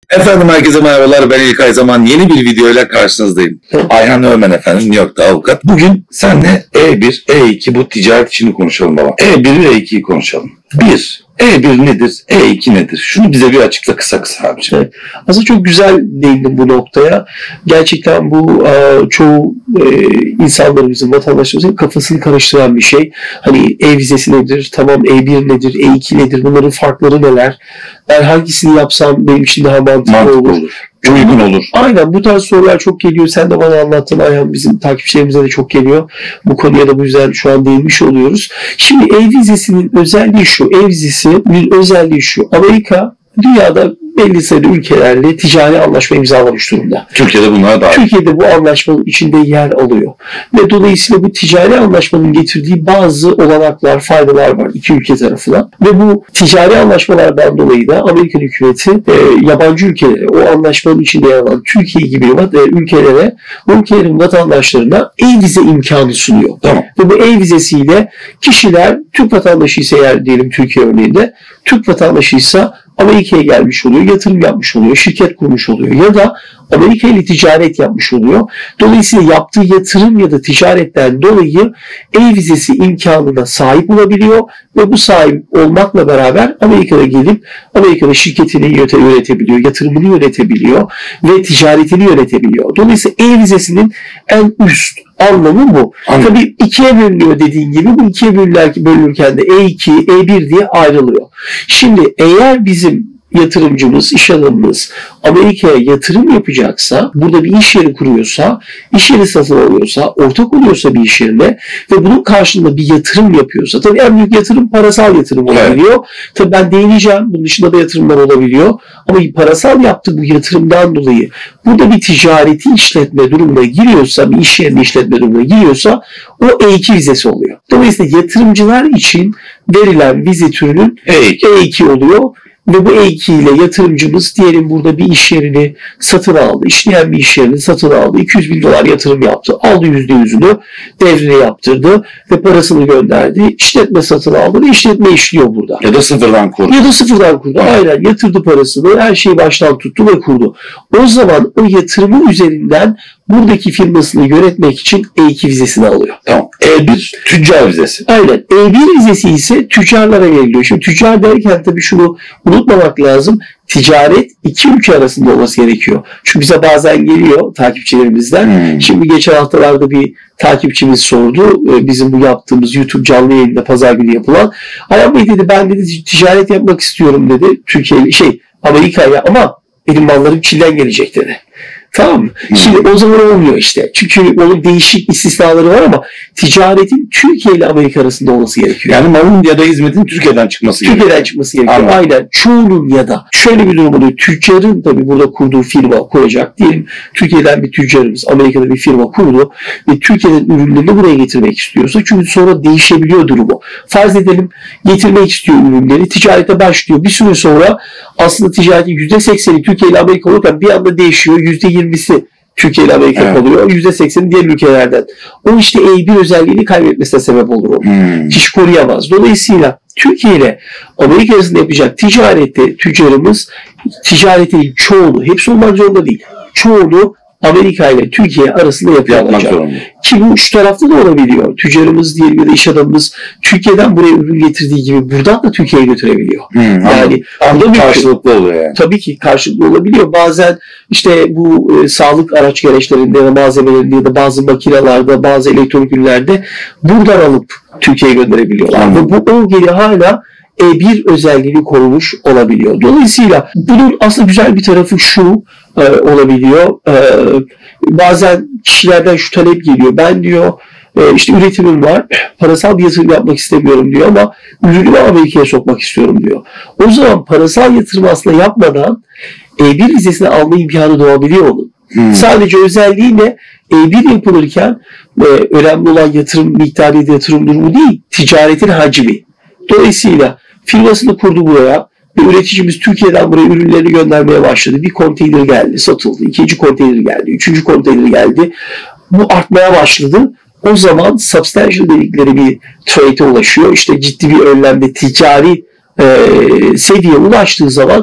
Efendim herkese merhabalar, ben İlkay Zaman. Yeni bir videoyla karşınızdayım. Ayhan Öğmen efendim, New York'ta avukat. Bugün seninle E1, E2 bu ticaret işini konuşalım baba. E1 ve E2'yi konuşalım. E1 nedir? E2 nedir? Şunu bize bir açıkla kısa abiciğim. Evet. Aslında çok güzel değindin bu noktaya. Gerçekten bu çoğu insanlarımızın, vatandaşlarımızın kafasını karıştıran bir şey. Hani e-vizesi nedir? Tamam, E1 nedir? E2 nedir? Bunların farkları neler? Ben hangisini yapsam benim için daha mantıklı olur. Uygun olur. Aynen, bu tarz sorular çok geliyor. Sen de bana anlattın Ayhan, bizim takipçilerimize de çok geliyor. Bu konuya da bu yüzden şu an değinmiş oluyoruz. Şimdi e-vizesinin özelliği şu. E-vizesinin özelliği şu. Amerika dünyada belli sayıda ülkelerle ticari anlaşma imzalamış durumda. Türkiye'de bunlara dahil. Türkiye'de bu anlaşmanın içinde yer alıyor. Ve dolayısıyla bu ticari anlaşmanın getirdiği bazı olanaklar, faydalar var iki ülke tarafından. Ve bu ticari anlaşmalardan dolayı da Amerikan hükümeti yabancı ülkelere, o anlaşmanın içinde yer alan Türkiye gibi ülkelere, bu ülkelerin vatandaşlarına e-vize imkanı sunuyor. Tamam. Ve bu e-vizesiyle kişiler, Türk vatandaşı ise eğer diyelim Türkiye örneğinde, Türk vatandaşı ise Amerika'ya gelmiş oluyor, yatırım yapmış oluyor, şirket kurmuş oluyor ya da Amerika ile ticaret yapmış oluyor. Dolayısıyla yaptığı yatırım ya da ticaretten dolayı e-vizesi imkanına sahip olabiliyor ve bu sahip olmakla beraber Amerika'da gelip Amerika'da şirketini yönetebiliyor, yatırımını yönetebiliyor ve ticaretini yönetebiliyor. Dolayısıyla e-vizesinin en üst anlamı bu. Anladım. Tabii ikiye bölünüyor dediğin gibi. Bu ikiye bölünürken de E2, E1 diye ayrılıyor. Şimdi eğer bizim yatırımcımız, iş adamımız Amerika'ya yatırım yapacaksa, burada bir iş yeri kuruyorsa, iş yeri satın alıyorsa, ortak oluyorsa bir iş yerine ve bunun karşılığında bir yatırım yapıyorsa, tabii en büyük yatırım parasal yatırım olabiliyor. Evet. Tabii ben değineceğim, bunun dışında da yatırımlar olabiliyor. Ama parasal yaptığı bu yatırımdan dolayı burada bir ticareti işletme durumuna giriyorsa, bir iş yerini işletme durumuna giriyorsa o E2 vizesi oluyor. Dolayısıyla yatırımcılar için verilen vize türünün E2 oluyor. Ve bu E2 ile yatırımcımız diyelim burada bir iş yerini satın aldı. İşleyen bir iş yerini satın aldı. 200 bin dolar yatırım yaptı. Aldı %100'ünü devrine yaptırdı ve parasını gönderdi. İşletme satın aldı ve işletme işliyor burada. Ya da sıfırdan kurdu. Evet. Aynen, yatırdı parasını, her şeyi baştan tuttu ve kurdu. O zaman o yatırımı üzerinden buradaki firmasını yönetmek için E2 vizesini alıyor. Tamam. E1 tüccar vizesi. Aynen. E1 vizesi ise tüccarlara veriliyor. Şimdi tüccar derken tabii şunu unutmamak lazım. Ticaret iki ülke arasında olması gerekiyor. Çünkü bize bazen geliyor takipçilerimizden. Şimdi geçen haftalarda bir takipçimiz sordu. Bizim bu yaptığımız YouTube canlı yayında pazar günü yapılan. Ayhan Bey dedi, ben dedi ticaret yapmak istiyorum dedi. Amerika'ya, ama benim mallarım Çin'den gelecek dedi. Tamam mı? Şimdi o zaman olmuyor işte. Çünkü onun değişik istisnaları var ama ticaretin Türkiye ile Amerika arasında olması gerekiyor. Yani malın ya da hizmetin Türkiye'den çıkması gerekiyor. Türkiye'den çıkması gerekiyor. Anladım. Aynen. Çoğunun ya da şöyle bir durum oluyor. Tüccarın tabii burada kurduğu firma kuracak. Diyelim Türkiye'den bir tüccarımız Amerika'da bir firma kurdu ve Türkiye'den ürünlerini buraya getirmek istiyorsa, çünkü sonra değişebiliyor durumu. Farz edelim getirmek istiyor ürünleri. Ticarete başlıyor. Bir süre sonra aslında ticaretin %80'i Türkiye ile Amerika olurken bir anda değişiyor. %20'si Türkiye ile Amerika kalıyor. %80'i diğer ülkelerden. O işte E1 özelliğini kaybetmesine sebep olur o. Kişi koruyamaz. Dolayısıyla Türkiye ile Amerika arasında yapacak ticarette tüccarımız ticaretin çoğunu, hepsi olmak zorunda değil, çoğunu Amerika ile Türkiye arasında yapmak zorunda. Ki bu şu tarafta da olabiliyor. Tüccarımız diyelim ya da iş adamımız Türkiye'den buraya ürün getirdiği gibi buradan da Türkiye'ye götürebiliyor. Yani karşılıklı oluyor yani. Tabii ki karşılıklı olabiliyor. Bazen işte bu sağlık araç gereçlerinde ya da malzemelerinde ya da bazı makinelerde, bazı elektronik ürünlerde buradan alıp Türkiye'ye gönderebiliyorlar. Ve bu bölgede hala E1 özelliğini korumuş olabiliyor. Dolayısıyla bunun aslında güzel bir tarafı şu olabiliyor. Bazen kişilerden şu talep geliyor. Ben diyor işte üretimim var, parasal bir yatırım yapmak istemiyorum diyor ama ürünümü Amerika'ya sokmak istiyorum diyor. O zaman parasal yatırım aslında yapmadan E1 vizesini alma imkanı doğabiliyor onun. Sadece özelliği ne? E1 yapılırken önemli olan yatırım miktarı ya da yatırım durumu değil, ticaretin hacmi. Dolayısıyla firmasını kurdu buraya ve üreticimiz Türkiye'den buraya ürünlerini göndermeye başladı. Bir konteyner geldi, satıldı. İkinci konteyner geldi, üçüncü konteyner geldi. Bu artmaya başladı. O zaman substantial dedikleri bir trade'e ulaşıyor. İşte ciddi bir önlemde ticari seviyeye ulaştığı zaman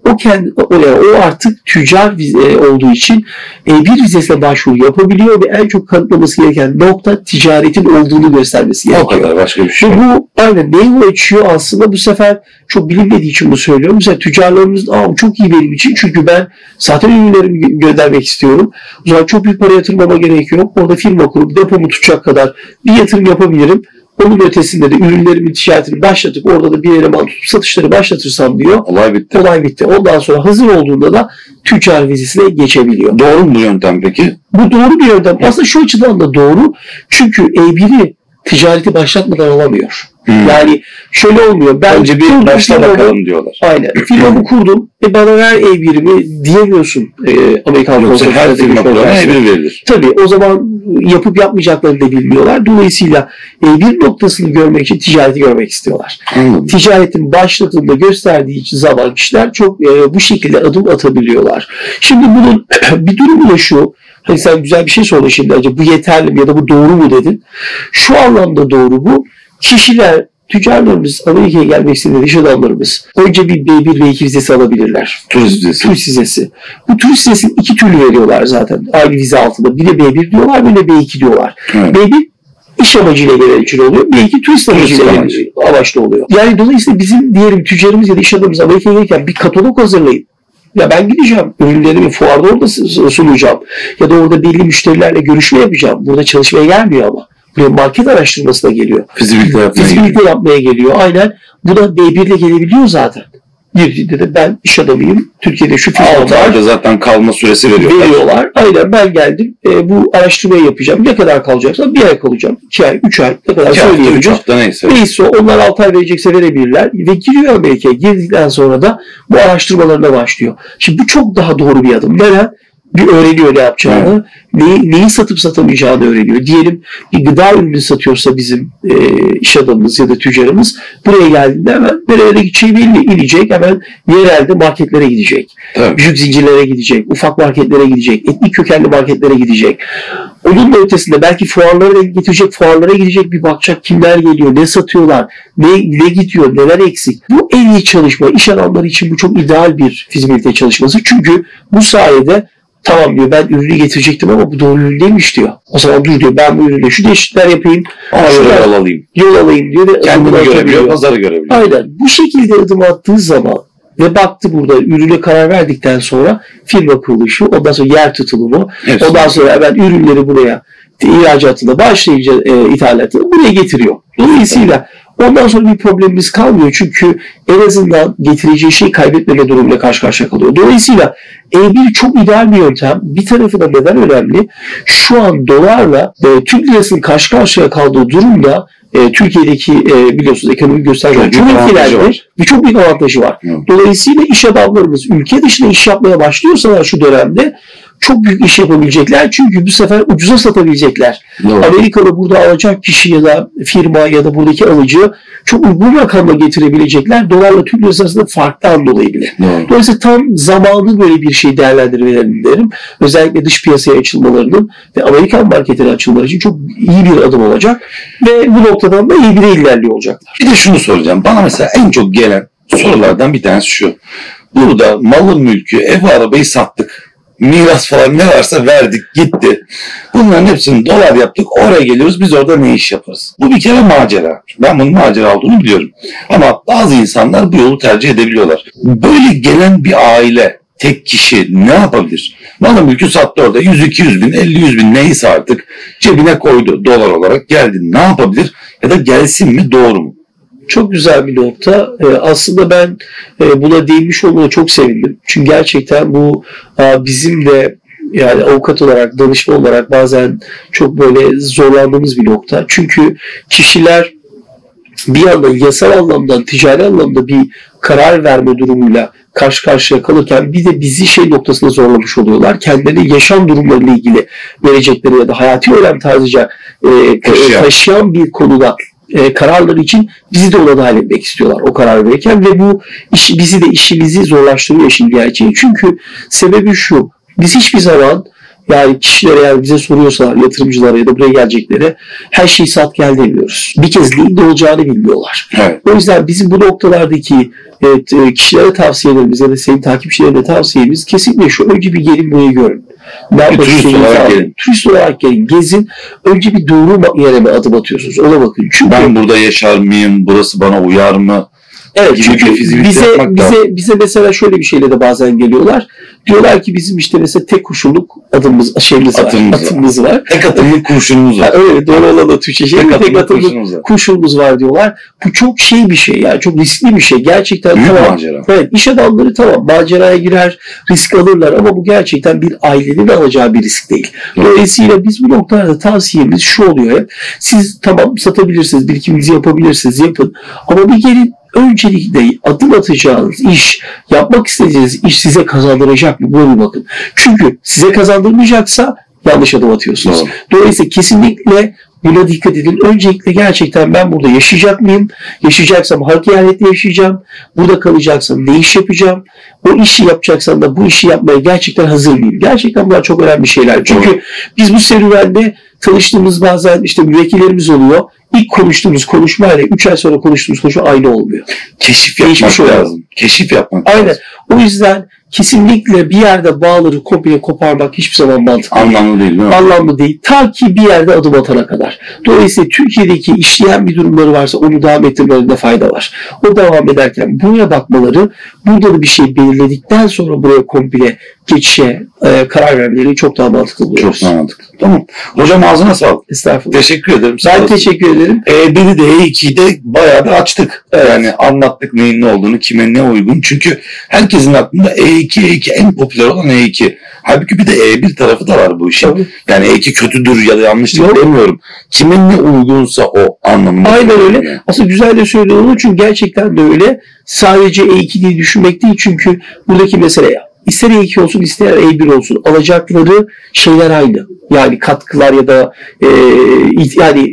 o artık tüccar olduğu için bir vizesine başvuru yapabiliyor ve en çok kanıtlaması gereken nokta ticaretin olduğunu göstermesi gerekiyor. O kadar, başka bir şey Ve yok. bu aynen neyi ölçüyor aslında, bu sefer çok bilinmediği için bunu söylüyorum. Mesela tüccarlarımız çok iyi benim için, çünkü ben zaten ürünlerimi göndermek istiyorum. O zaman çok büyük para yatırmama gerek yok. Orada firma kurup depomu tutacak kadar bir yatırım yapabilirim. Onun ötesinde de ürünlerimin ticaretini başlatıp orada da bir eleman tutup satışları başlatırsam diyor. Olay bitti. Olay bitti. Ondan sonra hazır olduğunda da tüccar vizesine geçebiliyor. Doğru mu bu yöntem peki? Bu doğru bir yöntem. Aslında şu açıdan da doğru. Çünkü E1'i ticareti başlatmadan alamıyor. Yani şöyle olmuyor. Ben Önce bir başla bakalım diyorlar. Aynen. Firmamı kurdum. Bana ver E1'imi diyemiyorsun. Amerikan Yoksa her firma kurana E1 verilir. Tabii o zaman yapıp yapmayacaklarını da bilmiyorlar. Dolayısıyla E1 noktasını görmek için ticareti görmek istiyorlar. Anladım. Ticaretin başladığında gösterdiği zaman kişiler çok bu şekilde adım atabiliyorlar. Şimdi bunun bir durumu da şu. Hani sen güzel bir şey sordun şimdi. Acaba bu yeterli mi ya da bu doğru mu dedin. Şu anlamda doğru bu. Kişiler, tüccarlarımız, Amerika'ya gelmek isteyen iş adamlarımız önce bir B1 ve 2 vizesi alabilirler. Turist vizesi. Turist vizesi. Bu turist vizesini iki türlü veriyorlar zaten. Aynı vize altında. Bir de B1 diyorlar, bir de B2 diyorlar. Evet. B1 iş amacıyla gelen için oluyor. B2 turist amacıyla amaçlı oluyor. Yani dolayısıyla bizim diyelim tüccarımız ya da iş adamımız Amerika'ya gelirken bir katalog hazırlayıp, ya ben gideceğim, ürünlerimi fuarda orada sunacağım ya da orada belli müşterilerle görüşme yapacağım. Burada çalışmaya gelmiyor ama. Buraya market araştırmasına geliyor. Fizibilite yapmaya geliyor. Aynen. Bu da B1 ile gelebiliyor zaten. Girdiğinde de ben iş adamıyım. Türkiye'de şu firma 6 var. ayda zaten kalma süresi veriyorlar. Aynen, ben geldim. Bu araştırmayı yapacağım. Ne kadar kalacaksa 1 ay kalacağım. 2 ay, 3 ay. Ne kadar söyleyebilirim. 3 hafta neyse. Neyse onlar 6 ay verecekse verebilirler. Ve giriyor Amerika'ya. Girdikten sonra da bu araştırmalarına başlıyor. Şimdi bu çok daha doğru bir adım. Neden? Bir öğreniyor ne yapacağını, neyi satıp satamayacağını öğreniyor. Diyelim bir gıda ürünü satıyorsa bizim iş adamımız ya da tüccarımız buraya geldiğinde hemen nereye gideceği belli, inecek, hemen yerelde marketlere gidecek. Tabii. Büyük zincirlere gidecek, ufak marketlere gidecek, etnik kökenli marketlere gidecek. Onun da ötesinde belki fuarlara getirecek, fuarlara gidecek, bir bakacak kimler geliyor, ne satıyorlar, ne gidiyor, neler eksik. Bu en iyi çalışma. İş adamları için bu çok ideal bir fizibilite çalışması. Çünkü bu sayede tamam diyor, ben ürünü getirecektim ama bu doğru ürün değilmiş diyor. O zaman dur diyor, ben bu ürüne şu değişiklikler yapayım. Şuraya yol alayım diyor. Kendini görebiliyor, pazarı görebiliyor. Aynen. Bu şekilde adım attığı zaman ve baktı burada ürüne karar verdikten sonra firma kuruluşu, ondan sonra yer tutulumu, ondan sonra ben ürünleri buraya ihracatına başlayınca ithalatını buraya getiriyor. Dolayısıyla ondan sonra bir problemimiz kalmıyor. Çünkü en azından getireceği şeyi kaybetmeme durumuyla karşı karşıya kalıyor. Dolayısıyla E1 çok ideal bir yöntem. Bir tarafı da neden önemli? Şu an dolarla Türk lirasının karşı karşıya kaldığı durumda Türkiye'deki biliyorsunuz ekonomik göstergeler çok etkilendi ve çok büyük avantajı var. Dolayısıyla iş adamlarımız ülke dışında iş yapmaya başlıyorsalar şu dönemde çok büyük iş yapabilecekler. Çünkü bu sefer ucuza satabilecekler. Doğru. Amerika'da burada alacak kişi ya da firma ya da buradaki alıcı çok uygun rakamla getirebilecekler. Dolarla Türk lirası arasında farktan dolayı bile. Doğru. Dolayısıyla tam zamanı böyle bir şey değerlendirmelerini derim. Özellikle dış piyasaya açılmalarının ve Amerikan marketine açılmaları için çok iyi bir adım olacak. Ve bu noktadan da iyi bir ilerliyor olacaklar. Bir de şunu soracağım. Bana mesela en çok gelen sorulardan bir tanesi şu. Burada malı, mülkü, ev, arabayı sattık. Miras falan ne varsa verdik, gitti. Bunların hepsini dolar yaptık. Oraya geliyoruz. Biz orada ne iş yaparız? Bu bir kere macera. Ben bunun macera olduğunu biliyorum. Ama bazı insanlar bu yolu tercih edebiliyorlar. Böyle gelen bir aile, tek kişi ne yapabilir? Malı mülkü sattı orada. 100-200 bin, 50-100 bin neyse artık cebine koydu. Dolar olarak geldi. Ne yapabilir? Ya da gelsin mi? Doğru mu? Çok güzel bir nokta. Aslında ben buna değinmiş olmana çok sevindim. Çünkü gerçekten bu bizim de yani avukat olarak, danışman olarak bazen çok böyle zorlandığımız bir nokta. Çünkü kişiler bir yandan yasal anlamda, ticari anlamda bir karar verme durumuyla karşı karşıya kalırken bir de bizi şey noktasında zorlamış oluyorlar. Kendileri yaşam durumlarıyla ilgili verecekleri ya da hayati önem tarzıca taşıyan bir konuda kararları için bizi de ona dahil etmek istiyorlar o karar verirken ve bu bizi de işimizi zorlaştırıyor işin gerçeği. Çünkü sebebi şu, biz hiçbir zaman Yani kişilere eğer bize soruyorsalar, yatırımcılara ya da buraya gelecekleri her şeyi sat gel demiyoruz. Bir kez neyin ne olacağını bilmiyorlar. Evet. O yüzden bizim bu noktalardaki kişilere tavsiyelerimiz ya da senin takipçilerine tavsiyemiz kesinlikle şu: önce bir gelin burayı görün. Turist olarak gelin. Turist olarak gelin, gezin. Önce bir doğru yere mi adım atıyorsunuz? Ona bakın. Çünkü Ben burada yaşar mıyım? Burası bana uyar mı? evet, çünkü bize mesela şöyle bir şeyle de bazen geliyorlar. Diyorlar ki bizim işte mesela tek kurşunluk atımız var. Tek atımlık kurşunumuz var. Öyle doğru olan o Türkçe şey. Tek atımlık kurşunumuz var diyorlar. Bu çok bir şey yani. Çok riskli bir şey. Gerçekten büyük tamam. macera. Evet, iş adamları tamam maceraya girer, risk alırlar ama bu gerçekten bir ailenin alacağı bir risk değil. Dolayısıyla biz bu noktalarda tavsiyemiz şu oluyor hep. Siz tamam satabilirsiniz, birikiminizi yapabilirsiniz, yapın. Ama bir gelin, öncelikle adım atacağınız iş, yapmak istediğiniz iş size kazandıracak mı? Buna bir bakın. Çünkü size kazandırmayacaksa yanlış adım atıyorsunuz. Doğru. Dolayısıyla kesinlikle buna dikkat edin. Öncelikle gerçekten ben burada yaşayacak mıyım? Yaşayacaksam hangi eyalette yaşayacağım? Burada kalacaksam ne iş yapacağım? O işi yapacaksam da bu işi yapmaya gerçekten hazır mıyım? Gerçekten bunlar çok önemli şeyler. Çünkü biz bu serüvende tanıştığımız bazen işte müvekkillerimiz oluyor. İlk konuştuğumuz konuşmayla 3 ay sonra konuştuğumuz konuşma aynı olmuyor. Keşif yapmak lazım. Keşif yapmak aynen lazım. O yüzden kesinlikle bir yerde bağları komple koparmak hiçbir zaman mantıklı değil. Anlamlı değil mi? Anlamlı değil. Ta ki bir yerde adım atana kadar. Dolayısıyla Türkiye'deki işleyen bir durumları varsa onu devam ettirmelerinde fayda var. O devam ederken buraya bakmaları, burada da bir şey belirledikten sonra buraya komple geçişe karar vermeleri çok daha mantıklı buluyoruz. Çok mantıklı. Tamam. Hocam ağzına sağlık. Estağfurullah. Teşekkür ederim. Ben teşekkür ederim. E1'i de E2'yi de bayağı bir açtık. Evet. Yani anlattık neyin ne olduğunu, kime ne uygun. Çünkü herkesin aklında E2 en popüler olan E2. Halbuki bir de E1 tarafı da var bu işin. Tabii. Yani E2 kötüdür ya da yanlıştır Yok. demiyorum. Kimin ne uygunsa o anlamında. Aynen öyle. Yani. Aslında güzel de söylüyorum çünkü gerçekten de öyle. Sadece E2 diye düşünmek değil, çünkü buradaki mesele ister E2 olsun ister E1 olsun alacakları şeyler aynı. Yani katkılar ya da yani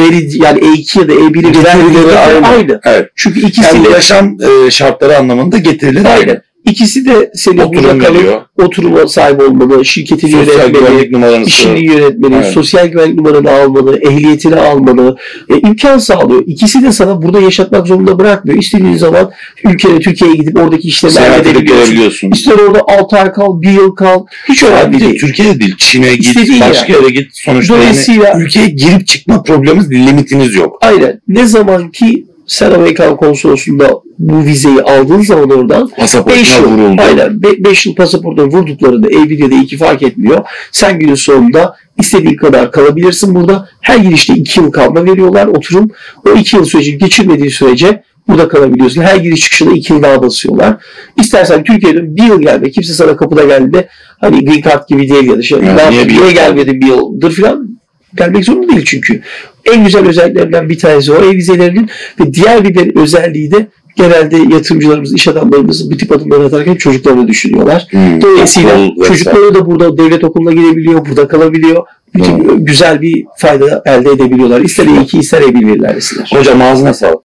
E2 ya da E1'i vergileri aynı. Evet. Çünkü ikisi Yani de yaşam şartları anlamında getirileri aynen. aynı. İkisi de senin Oturum burada veriyor. kalıp oturuma sahip olmalı, şirketin Sosyal güvenlik yönetmeli, numaranı işini yönetmeli, evet. sosyal güvenlik numaranı almalı, ehliyetini almalı, imkan sağlıyor. İkisi de sana burada yaşatmak zorunda bırakmıyor. İstediğin zaman Türkiye'ye gidip oradaki işlerini halledebiliyorsun. İster orada 6 ay kal, 1 yıl kal, hiç önemli değil. Türkiye'de değil, Çin'e git, İstediğin başka yere git. Sonuçta dolayısıyla yani ülkeye girip çıkma problemimiz, limitiniz yok. Aynen. Ne zaman ki sen Amerikan konsolosluğunda bu vizeyi aldığın zaman oradan 5 yıl vuruldu. Aynen. 5 yıl pasaportuna vurduklarında E1 ya da E2 fark etmiyor. Sen günün sonunda istediğin kadar kalabilirsin burada. Her girişte 2 yıl kalma veriyorlar, oturum. O 2 yıl süreci geçirmediği sürece burada kalabiliyorsun. Her giriş çıkışında 2 yıl daha basıyorlar. İstersen Türkiye'de 1 yıl gelme. Kimse sana kapıda geldiğinde hani green card gibi değil ya da şey. Niye gelmedin 1 yıldır falan. Gelmek zorunda değil çünkü. En güzel özelliklerinden bir tanesi o vizelerinin ve diğer bir özelliği de genelde yatırımcılarımız, iş adamlarımız bu tip adımları atarken çocuklarını düşünüyorlar. Dolayısıyla çocukları da burada devlet okuluna gidebiliyor, burada kalabiliyor. Güzel bir fayda elde edebiliyorlar. İster E2 ister E1 verirler. Hocam ağzına sağlık.